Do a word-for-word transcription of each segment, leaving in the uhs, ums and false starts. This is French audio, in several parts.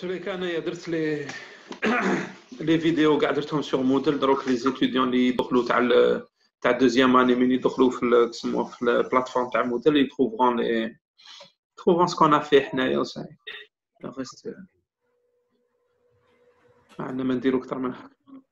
tous les cas, أنا درت لي لي فيديو كاع درتهم sur Moodle. دروك لي زيتيديون اللي يدخلوا تاع ال تاع دوزيام اني من يدخلوا في كسموه في البلاتفورم تاع Moodle يتروفون لي يتروفون سكون افي حنايا وصاي ريست ما عندنا ما نديرو اكثر من هكا.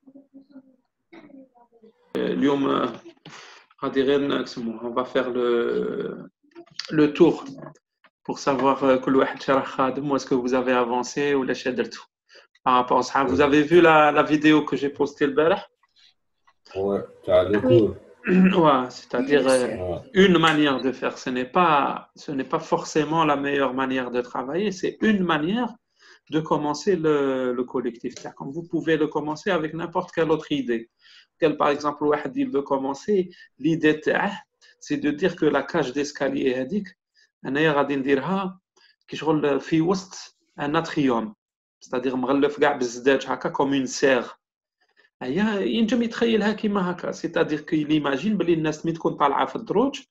اليوم غادي غير نقسموه on va faire le le tour pour savoir كل واحد شرا خادم. est-ce que vous avez avancé ولا شا درتو par rapport à ça. Vous avez vu la la vidéo que j'ai postée le البارح? Ouais, t'as le cours. Ouais, c'est-à-dire euh, une manière de faire. Ce n'est pas ce n'est pas forcément la meilleure manière de travailler, c'est une manière de commencer le, le collectif. Comme vous pouvez le commencer avec n'importe quelle autre idée. Quel, par exemple, il veut commencer, l'idée c'est de dire que la cage d'escalier هذيك أنا غادي نديرها كيشغل في وسط un atrium, c'est-à-dire مغلف كاع بالزجاج هكا comme une serre. هي ينجم يتخيلها كيما هكا، c'est-à-dire qu'il imagine بلي الناس ملي تكون طالعه في الدروج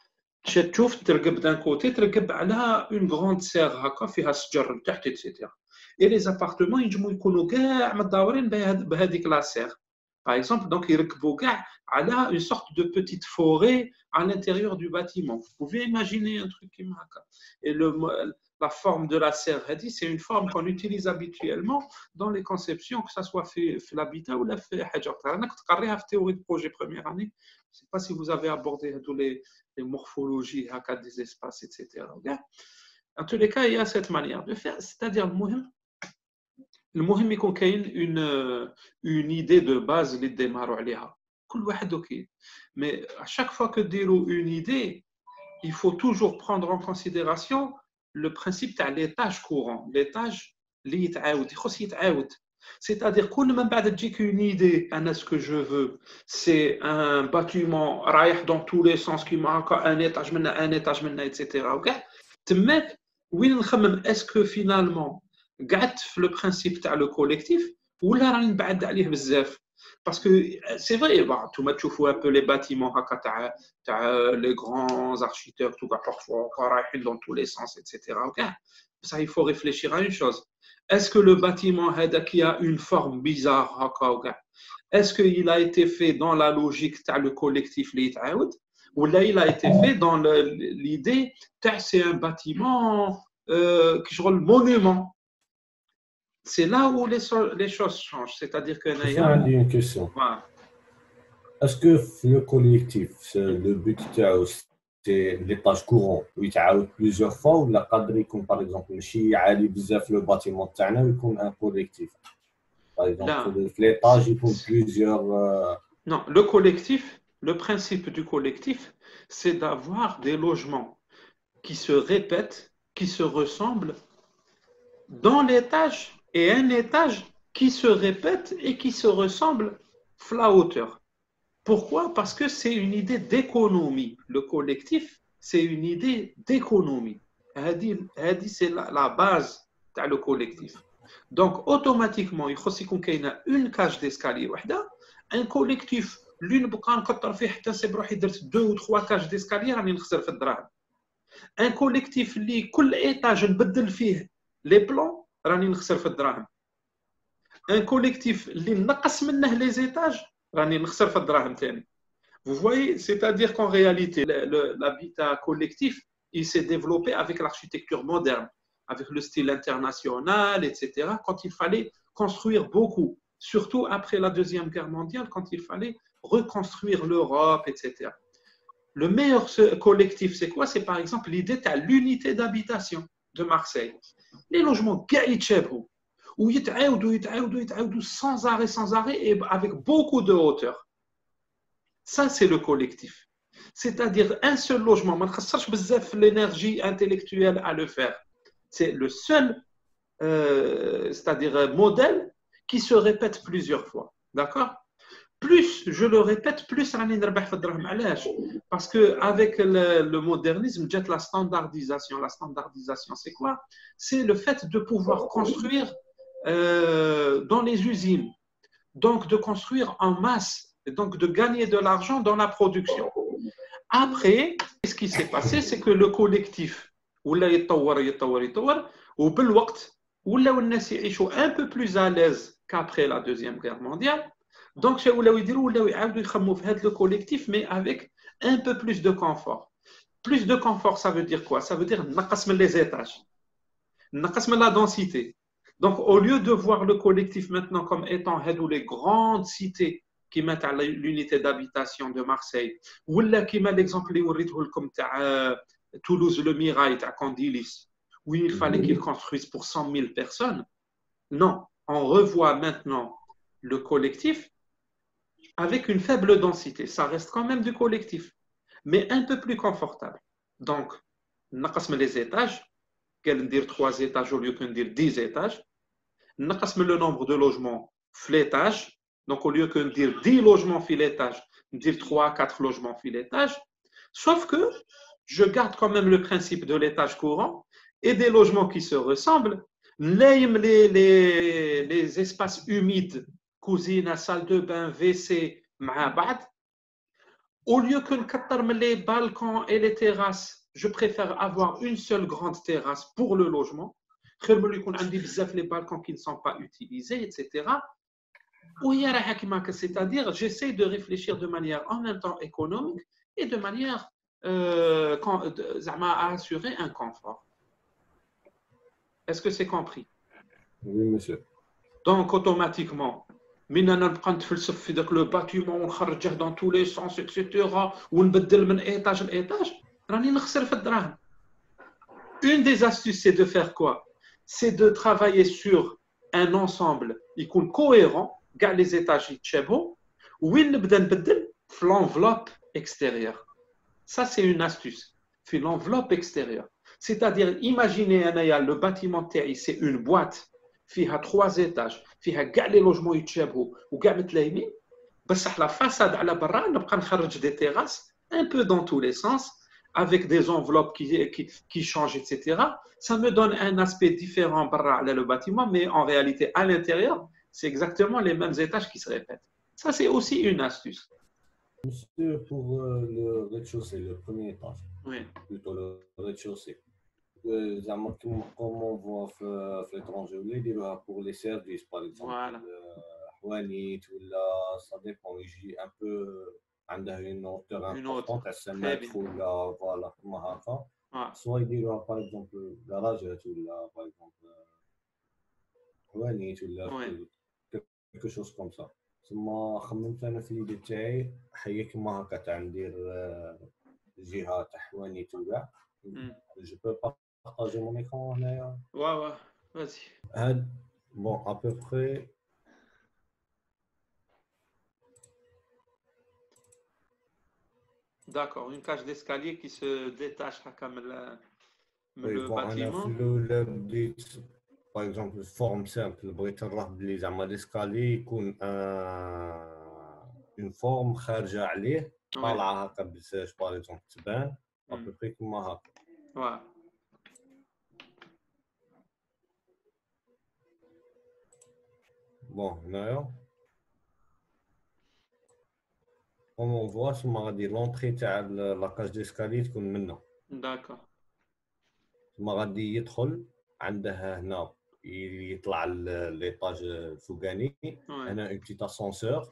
تشوف ترقب دان كوتي ترقب على une grande serre هكا فيها شجر لتحت etc. Et les appartements ينجموا يكونوا كاع مداورين بهذيك لا سير. Par exemple, donc يركبوا كاع على une sorte de petite forêt à l'intérieur du bâtiment. Vous pouvez imaginer un truc كيما هكا. Et le la forme de la serre, c'est une forme qu'on utilise habituellement dans les conceptions, que ce soit fait l'habitat ou la fait حاجة أخرى. أنا كنت قاريها في théorie de projet première année. Je ne sais pas si vous avez abordé tous les les morphologies هكا des espaces et cetera. En tous les cas, il y a cette manière de faire, c'est-à-dire المهم المهم يكون كاين une une idée de base اللي تديماروا عليها كل واحد اوكي. Mais à chaque fois que ديروا une idée, il faut toujours prendre en considération le principe تاع l'étage courant, l'étage اللي يتعاود يخص يتعاود. C'est-à-dire كل من بعد تجيك une idée انا ce que je veux c'est un bâtiment رايح dans tous les sens كيما هكا un étage منا un étage منا etc. وكاع تماك وين نخمم est-ce que finalement قعدت في le principe تاع le collectif ولا راني نبعد عليه بزاف. Parce que c'est vrai, bah, tout tu vois un peu les bâtiments هكا تاع les grands architectes tout parfois رايحين dans tous les sens etc. Okay. Ça il faut réfléchir à une chose. Est-ce que le bâtiment هذا qui a une forme bizarre هكا okay. Est-ce qu'il a été fait dans la logique تاع le collectif اللي يتعاود ولا il a été fait dans l'idée تاع c'est un bâtiment euh, كشغل monument. C'est là où les, so les choses changent. C'est-à-dire que... J'ai une question. Voilà. Est-ce que le collectif, le but c'est l'étage courant, où il y a plusieurs fois, ou la cadre, comme par exemple, le bâtiment تاعنا يكون un collectif. Par exemple, l'étage, il y a plusieurs... Euh... Non, le collectif, le principe du collectif, c'est d'avoir des logements qui se répètent, qui se ressemblent dans l'étage, et un étage qui se répète et qui se ressemble à la hauteur. Pourquoi? Parce que c'est une idée d'économie. Le collectif, c'est une idée d'économie. C'est la, la base du collectif. Donc, automatiquement, il faut qu'on ait une cage d'escalier. Un collectif, l'une deux ou trois cages d'escalier, un collectif, chaque étage, les plans, راني نخسر في الدراهم. ان كوليكتيف اللي نقص منه لي زيتاج راني نخسر في الدراهم ثاني. Vous voyez, c'est-à-dire qu'en réalité l'habitat collectif il s'est développé avec l'architecture moderne, avec le style international etc. quand il fallait construire beaucoup, surtout après la deuxième guerre mondiale quand il fallait reconstruire l'Europe etc. Le meilleur collectif c'est quoi? C'est par exemple l'idée de l'unité d'habitation de Marseille. Les logements كاع يتشابهوا ويتعاودوا يتعاودوا يتعاودوا sans arrêt sans arrêt et avec beaucoup de hauteur. Ça c'est le collectif. C'est-à-dire un seul logement ما نخسرش بزاف l'énergie intellectuelle à le faire. C'est le seul euh, c'est-à-dire modèle qui se répète plusieurs fois. D'accord? Plus je le répète plus راني نربح في الدراهم. علاش؟ parce que avec le, le modernisme جات la standardisation. La standardisation c'est quoi? C'est le fait de pouvoir construire euh, dans les usines, donc de construire en masse et donc de gagner de l'argent dans la production. Après ce qui s'est passé c'est que le collectif ولا يتطور يتطور يتطور وبالوقت ولاو الناس يعيشوا un peu plus à l'aise qu'après la deuxième guerre mondiale. Donc chez ولاو يديروا ولاو يعاودوا يخمموا في هذا le collectif mais avec un peu plus de confort. Plus de confort, ça veut dire quoi? Ça veut dire نقص من les étages, نقص من la densité. Donc au lieu de voir le collectif maintenant comme étant هذو les grandes cités qui mettent à l'unité d'habitation de Marseille, ولا كيما l'exemple اللي وريته لكم تاع Toulouse le Mirail تاع Candilis, où il fallait qu'ils construisent pour cent mille personnes. Non, on revoit maintenant le collectif avec une faible densité. Ça reste quand même du collectif, mais un peu plus confortable. Donc, نقص من les étages, qu'elle dire trois étages au lieu qu'elle dire dix étages. نقص من le nombre de logements l'étage. Donc, au lieu qu'elle dire dix logements l'étage, dire trois, quatre logements l'étage. Sauf que je garde quand même le principe de l'étage courant et des logements qui se ressemblent. Les, les, les, les espaces humides, cuisine, salle de bain, W C, au lieu que les balcons et les terrasses, je préfère avoir une seule grande terrasse pour le logement. Les balcons qui ne sont pas utilisés, et cetera. C'est-à-dire, j'essaie de réfléchir de manière en même temps économique et de manière euh, à assurer un confort. Est-ce que c'est compris? Oui, monsieur. Donc, automatiquement, من نبقى نتفلسف في ذاك لو باتيمون ونخرجه dans tous les sens et cetera ونبدل من étage l'étage, راني نخسر في الدراهم. Une des astuces, c'est de faire quoi? C'est de travailler sur un ensemble يكون cohérent, كاع les étages يتشابهوا, وين نبدا نبدل في l'enveloppe extérieure. Ça, c'est une astuce. في l'enveloppe extérieure. C'est-à-dire, imaginez le bâtiment تاعي, c'est une boîte فيها trois étages, فيها كاع les logements يتشابهوا وكاع متلايمين, بصح la façade على برا نبقى نخرج des terrasses un peu dans tous les sens avec des enveloppes qui, qui, qui changent, et cetera. Ça me donne un aspect différent برا على le bâtiment, mais en réalité, à l'intérieur, c'est exactement les mêmes étages qui se répètent. Ça, c'est aussi une astuce. Monsieur, pour euh, le rez-de-chaussée, le premier étage, oui. Plutôt le rez-de-chaussée, euh, comme on voit في l'étranger, pour les services, par exemple, voilà. حوانيت ولا ça dépend, يجي un peu عندها une hauteur importante, cinq mètres ولا voilà كما هكا, soit يديروها par exemple garageات ولا par exemple حوانيت ولا quelque chose comme ça. ثم خممت انا في اليد تاعي حيه كما هكا تاع ندير جهه تاع حوانيت وكاع. جو بو بارطاجي مون ايكرون هنايا. وا وا vas-y. هاد بون ا بو بري D'accord, une cage d'escalier qui se détache comme le, le bon, bâtiment. Le بديت par exemple forme simple بغيت نروح بلي زعما ليسكالي يكون une forme خارجه عليه طالعه هكا بزاف باغ اكزومبل تبان ابوبري كيما هكا. واه بون هنايا كومون فوا تما غادي لونطري تاع لاكاج ديسكالي تكون منا. داكور. تما غادي يدخل عنده هنا يطلع ليطاج الفوقاني. هنا اون بتيت اسانسور.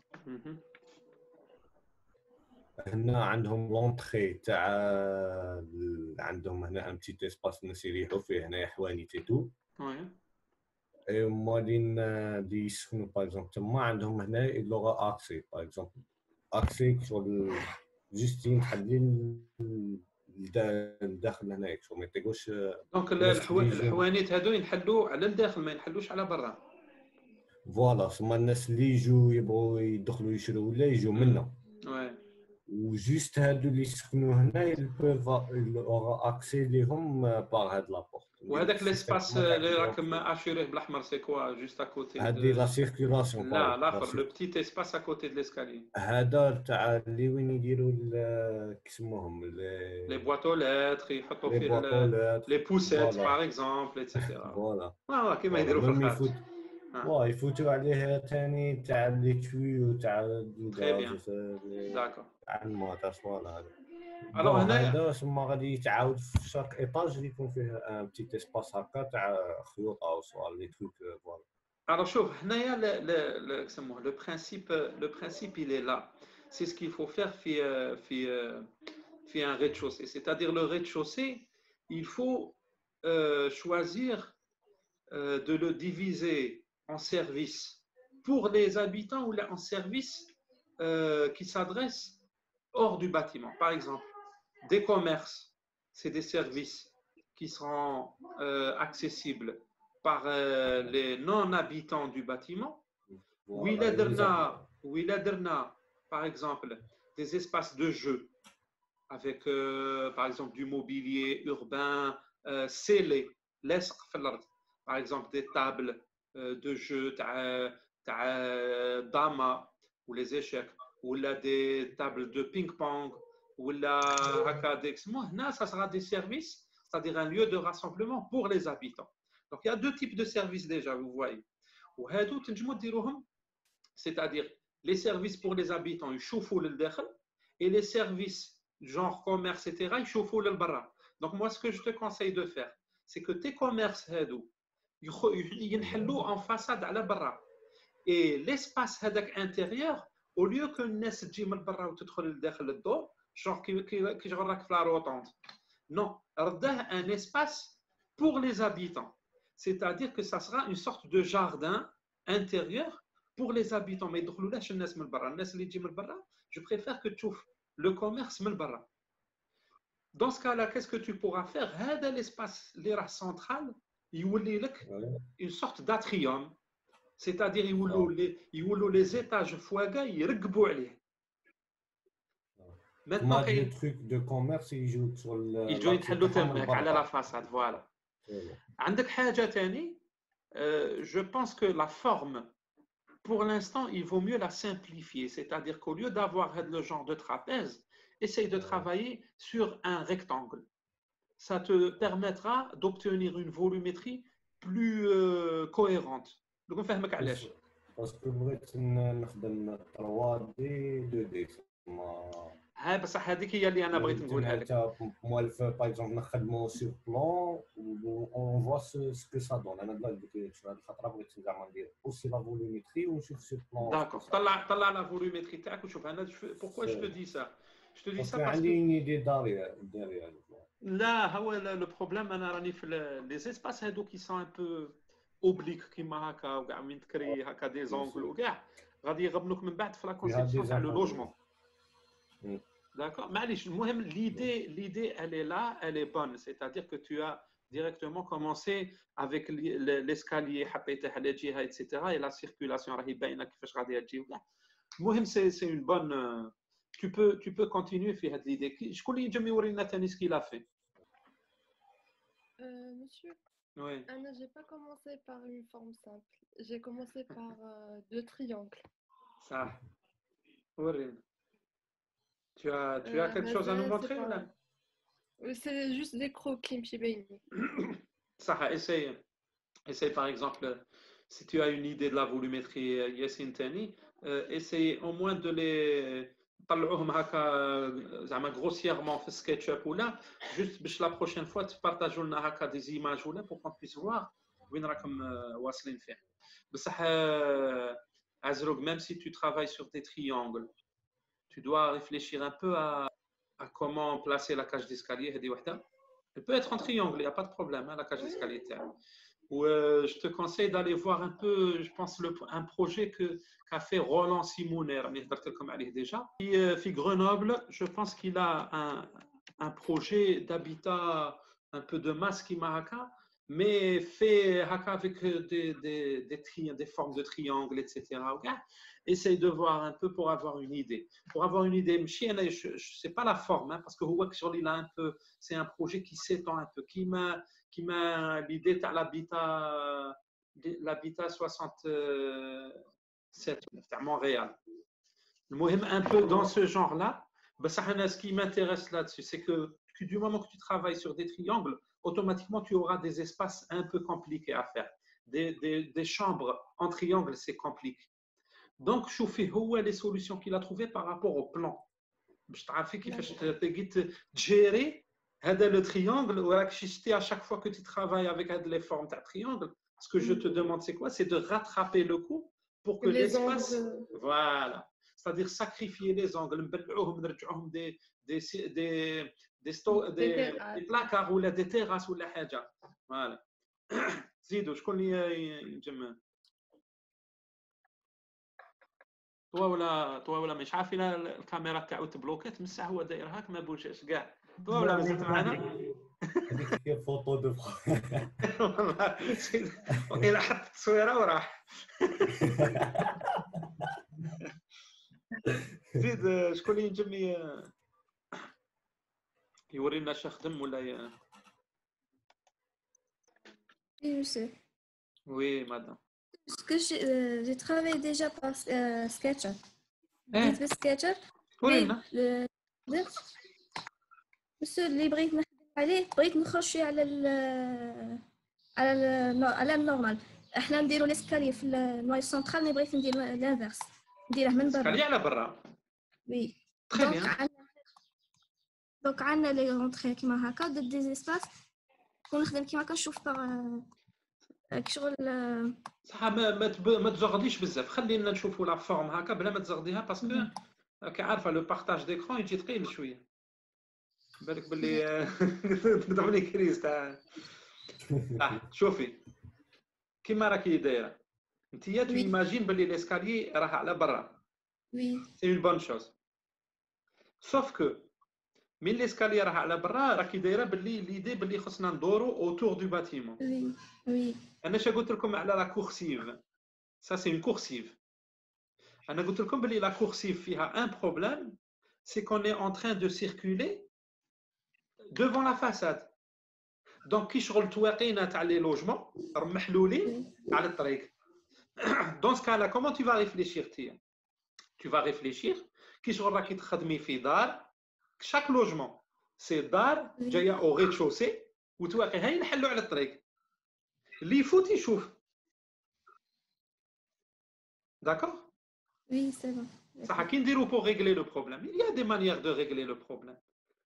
هنا عندهم لونطري تاع عندهم هنا ان بتيت اسباس الناس يريحوا فيه هنايا حواني تيتو. وي اي مالين دي يسكنوا باغ اكزومبل تما عندهم هنا لوغا اكسي باغ اكزومبل اكسي شغل جوستين تحدين الداخل هنايا شغل ما يطيقوش. دونك الحوانيت هادو ينحلوا على الداخل ما ينحلوش على برا. فوالا ثم الناس اللي يجوا يبغوا يدخلوا يشروا ولا يجوا منا. وي وجوست هادو اللي يسكنوا هنا يبوف اورا اكسي ليهم باغ هاد لابورت. وهذاك ليسباس اللي راكم اشيريه بالاحمر سي كوا جوست ا كوتي هادي لا سيركيلاسيون. لا الاخر لو بتيت اسباس ا كوتي دو ليسكالي هذا تاع اللي وين يديروا كيسموهم لي بواطو لاتر يحطوا فيه لي بوسيت باغ اكزومبل ايتترا. فوالا اه كيما يديروا في الخارج. واه يفوتوا عليه ثاني تاع لي توي وتاع تري بيان. داكور تاع الماء تاع الصوالح هذا. Alors, هذا ثم غادي يتعاود في شاك ايطاج اللي يكون فيه ان بتيت اسباس هكا تاع خيوط او سوال لي تروك فوالا. Alors, شوف هنايا le, le, le, comment, le principe, le principe il est là. C'est ce qu'il faut faire في في في un rez-de-chaussée. C'est-à-dire le rez-de-chaussée, il faut euh, choisir euh, de le diviser en services pour les habitants ou en services euh, qui s'adressent hors du bâtiment. Par exemple, des commerces, c'est des services qui seront euh, accessibles par euh, les non-habitants du bâtiment. Voilà, par exemple, des espaces de jeu avec, euh, par exemple, du mobilier urbain euh, scellé, par exemple, des tables euh, de jeu, dama ou les échecs, ou là des tables de ping-pong, ou là, ça sera des services, c'est-à-dire un lieu de rassemblement pour les habitants. Donc, il y a deux types de services déjà, vous voyez. C'est-à-dire les services pour les habitants, et les services genre commerce, et cetera, donc, moi, ce que je te conseille de faire, c'est que tes commerces, en façade à la barra. Et l'espace intérieur, au lieu que les gens تجي من البرا وتدخل لداخل الدور genre qui يغرك في la rotonde. Non, رده un espace pour les habitants. C'est-à-dire que ça sera une sorte de jardin intérieur pour les habitants. Mais يدخلولاش الناس من البرا. الناس اللي تجي من البرا, je préfère que tu تشوف le commerce من البرا. Dans ce cas-là, qu'est-ce que tu pourras faire? هذا l'espace اللي راه central يولي لك une sorte d'atrium. C'est-à-dire يولوا les يولوا les étages فواقا يرقبوا عليه. Maintenant les trucs de commerce يجوا sur le يجوا يتحلوا تماك على la façade, voilà. عندك حاجة ثاني, je pense que la forme, pour l'instant, il vaut mieux la simplifier. C'est-à-dire qu'au lieu d'avoir le genre de trapèze, essaye de travailler sur un rectangle. Ça te permettra d'obtenir une volumétrie plus euh, cohérente. Donc, on fait un علاش. Parce que بغيت نخدم trois D deux D. ها بصح هذيك هي اللي انا بغيت نقولها لك. موالف باغ اكزومبل نخدموا سور بلان اون فوا سو كو سا دون. انا قلت لك شنو هذه الخطره بغيت زعما ندير اوسي لا فولوميتري ونشوف سور بلان. داكور, طلع طلع لا فولوميتري تاعك وشوف. انا بوركوا جو دي سا جو te dis ça parce que عندي ني دي داري داري. لا هو لو بروبليم انا راني في لي اسباس هادو كي سون ان بو اوبليك كيما هكا وكاع من تكري هكا دي زونغل وكاع غادي يغبنوك من بعد في لا كونسيبسيون تاع لو لوجمون. D'accord. معليش, المهم l'idée l'idée elle est là, elle est bonne. C'est-à-dire que tu as directement commencé avec l'escalier حطيته على جهه et cetera et la circulation راهي باينه كيفاش غادي تجي وكاع. المهم c'est c'est une bonne tu peux tu peux continuer في هذه l'idée. شكون اللي ينجم يورينا ثاني ce qu'il a fait? Euh, monsieur, oui. Anna, j'ai pas commencé par une forme simple. J'ai commencé par euh, deux triangles. Ça. ورينا. Tu as, tu as euh, quelque chose à nous montrer pas... là? C'est juste des croquis, M. Baini. Ça, essaye. Essaye par exemple, si tu as une idée de la volumétrie Yassine Tani, euh, essaye au moins de les طلعوهم هكا زعما grossièrement في SketchUp ولا juste باش la prochaine fois تبارطاجوا لنا هكا des images ولا pour qu'on puisse voir وين راكم واصلين فيه. بصح Azrouk, même si tu travailles sur des triangles, tu dois réfléchir un peu à, à comment placer la cage d'escalier. Elle peut être en triangle, il n'y a pas de problème, hein, la cage d'escalier. Ou euh, je te conseille d'aller voir un peu, je pense, le, un projet que, qu'a fait Roland Simonet, déjà. Et, euh, fait Grenoble, je pense qu'il a un, un projet d'habitat un peu de masse qui maraka, mais fait avec des, des, des, tri, des formes de triangles, et cetera. Okay? Essaye de voir un peu pour avoir une idée. Pour avoir une idée, je ne sais pas la forme, hein, parce que sur l'île, un peu, c'est un projet qui s'étend un peu, qui m'a, qui m'a l'idée de l'habitat, l'habitat soixante-sept à Montréal. Le un peu dans ce genre-là, ce qui m'intéresse là-dessus, c'est que du moment que tu travailles sur des triangles, automatiquement, tu auras des espaces un peu compliqués à faire. Des, des, des chambres en triangle, c'est compliqué. Donc, je fais les solutions qu'il a trouvées par rapport au plan. باش تعرفي كيفاش تقدري تجيري هذا لو تريانgle وراك شتي à chaque fois que tu travailles avec les formes تاع triangle. Ce que je te demande c'est quoi? C'est de rattraper le coup pour que l'espace voilà, c'est-à-dire sacrifier les angles نبلعوهم نرجعوهم des des des des des des placards ولا des terrasses ولا حاجه. Voilà. زيدوا شكون اللي ينجم طوا ولا طوا ولا مش عارف الا الكاميرا تاعو تبلوكات من الساعه هو داير هاك ما بوجهش كاع طوا ولا مازلت معنا هذيك هي فوطو دو والله وقيلا حط التصويره وراح زيد شكون اللي ينجم يورينا اش خدم ولا ي... Oui, madame. Parce que j'ai travaillé déjà par euh, Sketcher. Eh? Le Sketcher. Oui. Le monsieur اللي بغيت نخدم عليه بغيت نخشي على ال على ال على النورمال. احنا نديروا ليسكالي في النواي سنترال، مي بغيت ندير لانفيرس نديره من برا. ليسكالي على برا. وي. تري بيان. دونك عندنا لي رونتري كيما هكا دو دي اسباس ونخدم كيما كنشوف باغ كشغل صح. ما ما ما تزغديش بزاف، خلينا نشوفوا لا فورم هكا بلا ما تزغديها باسكو راك عارفه لو بارطاج ديكرون يجي ثقيل شويه. بالك باللي تضربني كريز تاع اه شوفي كيما راكي دايره انتيا تو ايماجين باللي ليسكاليي راه على برا. وي سي اون بون شوز سوف كو من ليسكاليي راه على برا راكي دايره باللي ليدي باللي خصنا ندورو اوتور دو باتيمون. وي وي انا اش قلت لكم على لا كورسيف سا سي اون كورسيف. انا قلت لكم باللي لا كورسيف فيها ان بروبليم سي كون اي اون ترين دو سيركولي devant la façade. Donc كي شغل تواقينا تاع لي لوجمون محلولين على الطريق. Dans ce cas-là, comment tu vas réfléchir تيا؟ Tu vas réfléchir كي شغل راكي تخدمي في دار chaque logement سي دار جايه او ريد شوسي وتواقي هاي نحلوا على الطريق اللي يفوت يشوف. D'accord? Oui, c'est bon. صح. كي نديرو pour régler le problème, il y a des manières de régler le problème.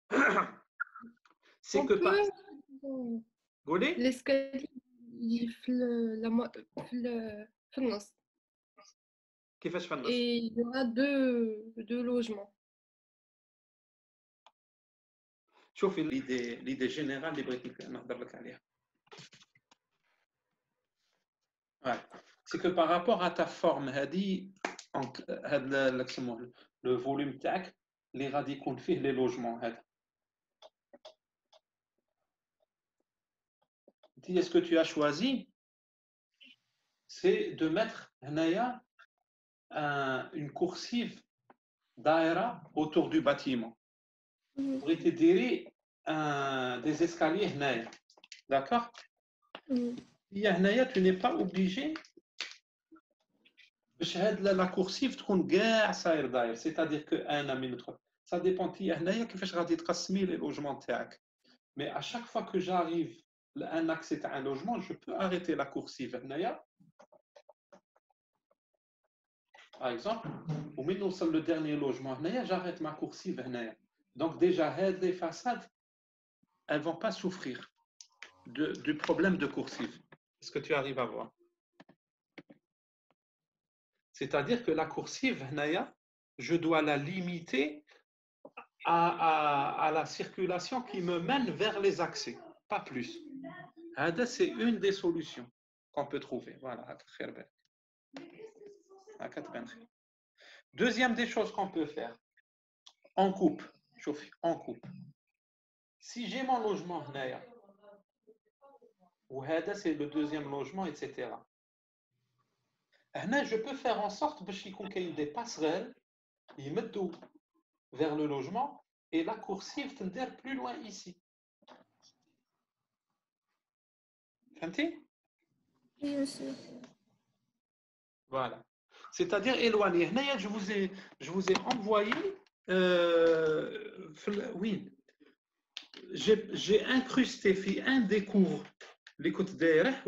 C'est que pas. قولي l'escalier في ال في في النص. كيفاش في النص؟ Et il y aura deux deux logements. شوفي ليدي ليدي جينيرال اللي بغيت نهضر لك عليها. Ouais. C'est que par rapport à ta forme هذه هذا اللي كسموه لو فوليوم تاعك اللي غادي يكون فيه لي لوجمون هذا. Ce que tu as choisi, c'est de mettre un, une coursive d'aéra autour du bâtiment. Mm-hmm. Pour te dire un, des escaliers. D'accord? Mm-hmm. Tu n'es pas obligé de la coursive c'est-à-dire que un ami notre. Ça dépend de كيفاش غادي تقسمي les logements تاعك. Mais à chaque fois que j'arrive un accès à un logement, je peux arrêter la coursive. Par exemple, au moment où le dernier logement, j'arrête ma coursive. Donc déjà, les façades, elles ne vont pas souffrir de, du problème de coursive. Est-ce que tu arrives à voir? C'est-à-dire que la coursive, je dois la limiter à, à, à la circulation qui me mène vers les accès, pas plus. C'est une des solutions qu'on peut trouver. Voilà. Deuxième des choses qu'on peut faire, on coupe. On coupe. Si j'ai mon logement, ou c'est le deuxième logement, et cetera. Je peux faire en sorte qu'il y ait des passerelles, ils mettent tout vers le logement et la coursive tendait plus loin ici. Oui, monsieur. Voilà. C'est-à-dire éloigner. Je vous ai, je vous ai envoyé. Euh, oui. J'ai incrusté un des cours. L'écoute d'ailleurs,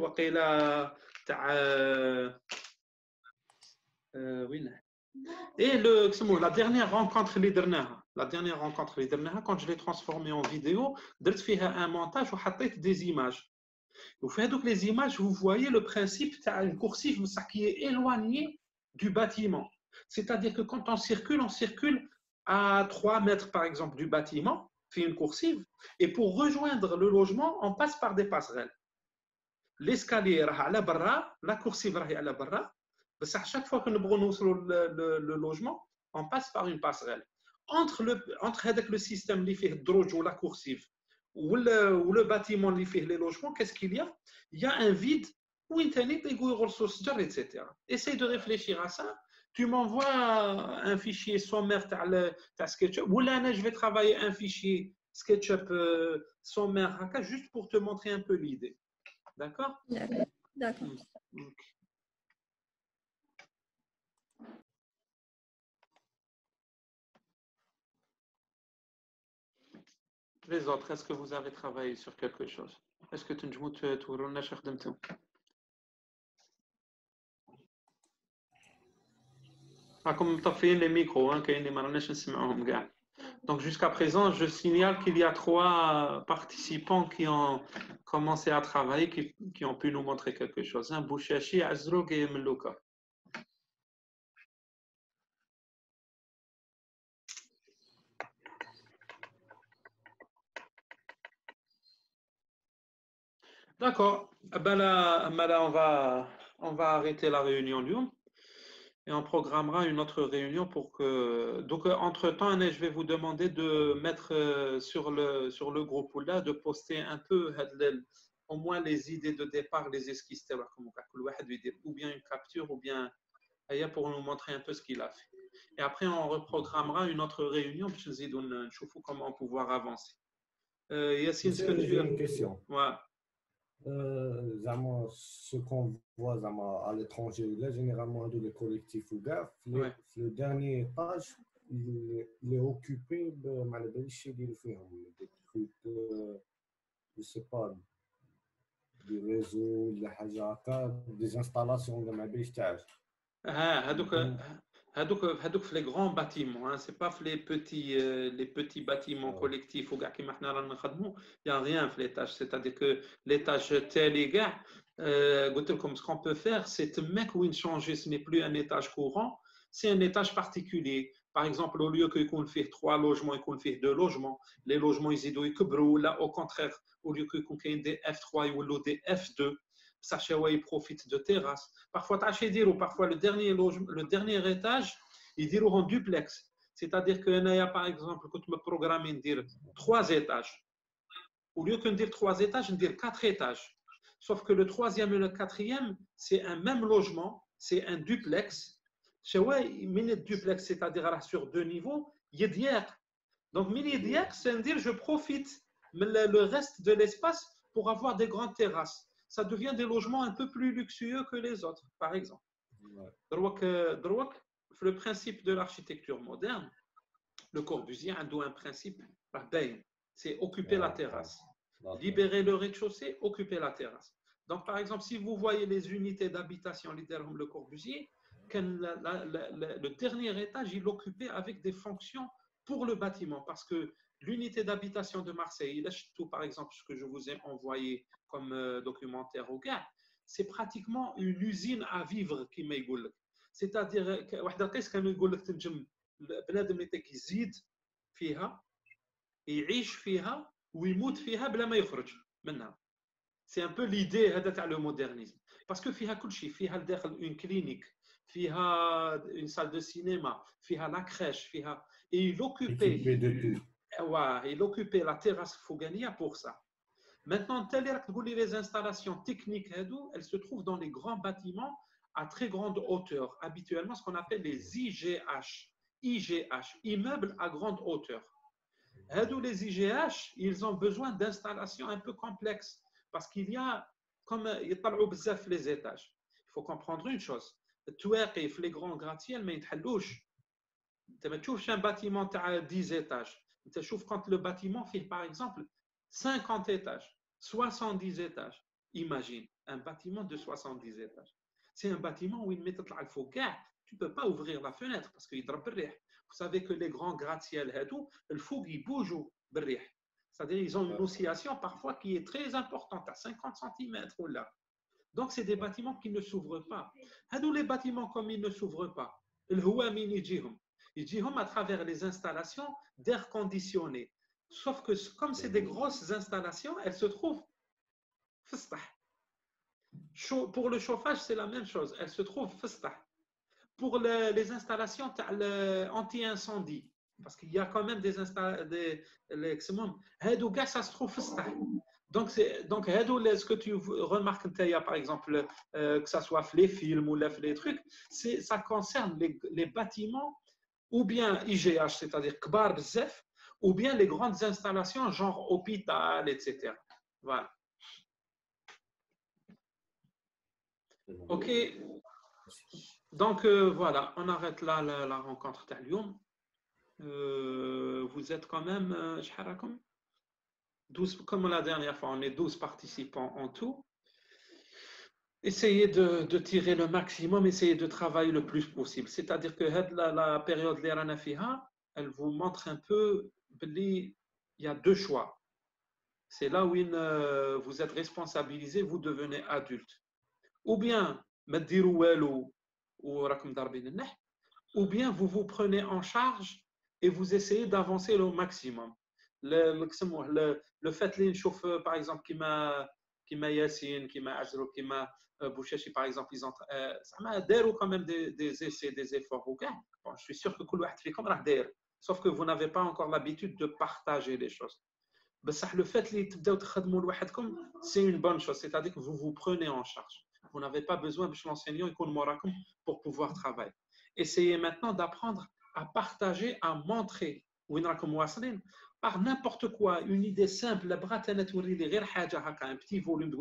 oui. Et le, la dernière rencontre, La dernière rencontre, quand je l'ai transformé en vidéo, j'ai fait un montage où j'ai des images. Vous faites donc les images, vous voyez le principe d'une coursive qui est éloigné du bâtiment. C'est-à-dire que quand on circule, on circule à trois mètres, par exemple, du bâtiment, fait une coursive, et pour rejoindre le logement, on passe par des passerelles. L'escalier est à la barra, la coursive est à la barra, mais à chaque fois que nous prenons le, le, le logement, on passe par une passerelle. Entre le, entre le système qui fait droge ou la coursive, ou le, ou le bâtiment qui fait les logements, qu'est-ce qu'il y a? Il y a un vide où Internet et et cetera. Essaye de réfléchir à ça. Tu m'envoies un fichier sommaire de SketchUp, ou là, je vais travailler un fichier SketchUp euh, sommaire juste pour te montrer un peu l'idée. D'accord? D'accord. Les autres, est-ce que vous avez travaillé sur quelque chose? Est-ce que tu as تورونا شي خدمتو؟ راكم مطفيين les micros, hein, كاين اللي ما راناش نسمعوهم كاع. Donc jusqu'à présent, je signale qu'il y a trois participants qui ont commencé à travailler, qui, qui ont pu nous montrer quelque chose. Hein, Bouchachi, Azrouk et Melouka. D'accord. Ben là, ben là, on va, on va arrêter la réunion Lyon et on programmera une autre réunion pour que. Donc, entre-temps, je vais vous demander de mettre sur le, sur le groupe là, de poster un peu au moins les idées de départ, les esquisses, ou bien une capture, ou bien pour nous montrer un peu ce qu'il a fait. Et après, on reprogrammera une autre réunion pour comment pouvoir avancer. Euh, Yassine, ce que tu as une question. Ouais. Euh, ce qu'on voit à l'étranger, là, généralement, les collectifs ou gars, ouais. Le dernier étage, il, il est occupé de des trucs, euh, je sais pas, des réseaux, des installations de ma bêtise. Ah, donc, هذوك هذوك في les grands bâtiments, hein, c'est pas les petits euh, les petits bâtiments collectifs ou gars qui maintenant رانا نخدموا, il y a rien في l'étage, c'est-à-dire que l'étage tel et gars, قلت لكم ce qu'on peut faire, c'est mec où changer, ce n'est plus un étage courant, c'est un étage particulier. Par exemple, au lieu qu'il y ait trois logements, il y ait deux logements, les logements ils يكبروا, là au contraire, au lieu qu'il y ait des F trois ou des F deux, sachez où ils profitent de terrasses. Parfois, ou parfois le dernier, le dernier étage, ils diront en duplex. C'est-à-dire qu'il y a, par exemple, quand tu me programmes, dire trois étages. Au lieu de dire trois étages, on dire quatre étages. Sauf que le troisième et le quatrième, c'est un même logement, c'est un duplex. Chez ouais, mini duplex, c'est-à-dire sur deux niveaux, il y a d'hier. Donc, mini d'hier, c'est dire je profite le reste de l'espace pour avoir des grandes terrasses. Ça devient des logements un peu plus luxueux que les autres, par exemple. Ouais. Donc, le principe de l'architecture moderne, le Corbusier a un principe, c'est occuper ouais, la terrasse. Ouais. Libérer le rez-de-chaussée, occuper la terrasse. Donc, par exemple, si vous voyez les unités d'habitation, le Corbusier, la, la, la, la, le dernier étage, il l'occupait avec des fonctions pour le bâtiment, parce que l'unité d'habitation de Marseille, tout par exemple ce que je vous ai envoyé comme euh, documentaire au gars, c'est pratiquement une usine à vivre qui m'égoule. C'est-à-dire que qu'est-ce qu'on يقول لك تنجم بنادم اللي يزيد فيها يعيش فيها ويموت فيها بلا ما يخرج منها. C'est un peu l'idée هذا تاع le modernisme. Parce que فيها كل شيء, فيها الداخل une clinique, فيها une salle de cinéma, فيها la crèche, فيها et il occupait Ouais, il occupait la terrasse Fougania pour ça. Maintenant, les installations techniques, elles se trouvent dans les grands bâtiments à très grande hauteur, habituellement ce qu'on appelle les I G H, I G H, immeubles à grande hauteur. Les I G H, ils ont besoin d'installations un peu complexes parce qu'il y a, comme il y a les étages. Il faut comprendre une chose, les grands gratte-ciel, mais ils tu un bâtiment à dix étages. Tu vois quand le bâtiment fait par exemple cinquante étages, soixante-dix étages. Imagine un bâtiment de soixante-dix étages. C'est un bâtiment où il met le tu ne peux pas ouvrir la fenêtre parce qu'il drape le. Vous savez que les grands gratte-ciel, le fou, ils bougent. C'est-à-dire qu'ils ont une oscillation parfois qui est très importante, à cinquante centimètres ou là. Donc, c'est des bâtiments qui ne s'ouvrent pas. Les bâtiments comme ils ne s'ouvrent pas, ils jiront à travers les installations d'air conditionné. Sauf que comme c'est des grosses installations, elles se trouvent. Pour le chauffage, c'est la même chose. Elles se trouvent. Pour les, les installations anti-incendie, parce qu'il y a quand même des installations, des, les, ça se trouve. Donc, c'est, donc ce que tu remarques, par exemple, euh, que ce soit les films ou les trucs, c'est, ça concerne les, les bâtiments ou bien I G H, c'est-à-dire Kbar Bzef, ou bien les grandes installations, genre hôpital, et cetera. Voilà. OK. Donc, euh, voilà, on arrête là la, la rencontre d'Alioum. Euh, vous êtes quand même, euh, douze, comme la dernière fois, on est douze participants en tout. Essayez de, de tirer le maximum, essayez de travailler le plus possible. C'est-à-dire que la, la période l'Irana Fiha, elle vous montre un peu, il y a deux choix. C'est là où une, euh, vous êtes responsabilisé, vous devenez adulte. Ou bien, ou bien vous vous prenez en charge et vous essayez d'avancer le maximum. Le, le, le fait que chauffe, par exemple, qui m'a qui m'a Yassine, qui m'a Azrou, qui m'a Bouchachi, par exemple, ils ont, euh, ça m'a dérou quand même des, des essais, des efforts. Okay? Bon, je suis sûr que tout le monde fait comme ça. Sauf que vous n'avez pas encore l'habitude de partager les choses. Le fait que c'est une bonne chose, c'est-à-dire que vous vous prenez en charge. Vous n'avez pas besoin de l'enseignant pour pouvoir travailler. Essayez maintenant d'apprendre à partager, à montrer par n'importe quoi, une idée simple, un petit volume,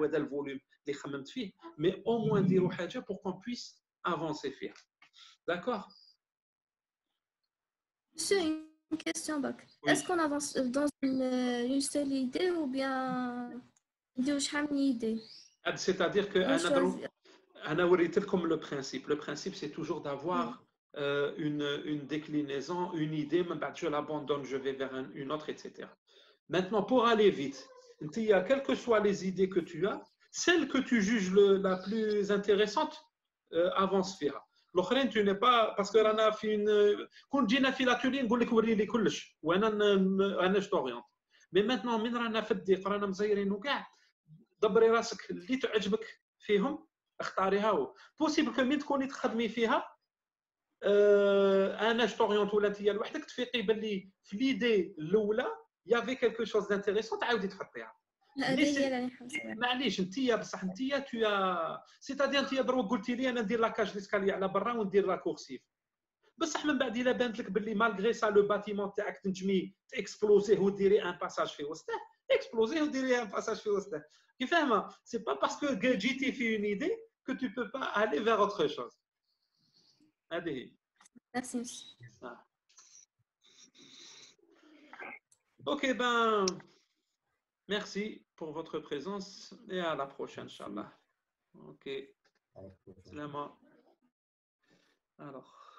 mais au moins dire pour qu'on puisse avancer. D'accord? Monsieur, une question, Bak. Oui. Est-ce qu'on avance dans une, une seule idée ou bien une idée? C'est-à-dire que comme le principe. Le principe, c'est toujours d'avoir oui. euh, une, une déclinaison, une idée, même je l'abandonne, je vais vers un, une autre, et cetera. Maintenant, pour aller vite, quelles que soient les idées que tu as, celle que tu juges le, la plus intéressante, euh, avance fera. L'autre, tu n'es pas, parce que là, في une, quand جينا في l'atelier, نقول لك وري لي كلش وانا انا je t'oriente. Mais maintenant, من رانا في الضيق رانا مزيرين وكاع دبري راسك اللي تعجبك فيهم اختاريها هو. بوسيبل كو من تكوني تخدمي فيها آه انا je t'oriente ولا انت لوحدك تفيقي باللي في ليدي الاولى يافي كلكو شوز دانتيريسون تعاودي تحطيها. هذه هي اللي نحوسها. معليش انتيا بصح انتيا تو سيتادير انتيا دروك قلتي لي انا ندير لاكاج ديسكالي على برا وندير لا كورسيف بصح من بعد الا بانت لك باللي مالغري سا لو باتيمون تاعك تنجمي تاكسبلوزيه وديري ان باساج في وسطه اكسبلوزيه وديري ان باساج في وسطه كي فاهمه سي با باسكو جيتي في اون ايدي que tu peux pas aller vers autre chose. هذه. Merci. Ah. Ok, ben merci pour votre présence et à la prochaine, Inch'Allah. Ok. Salam. Alors.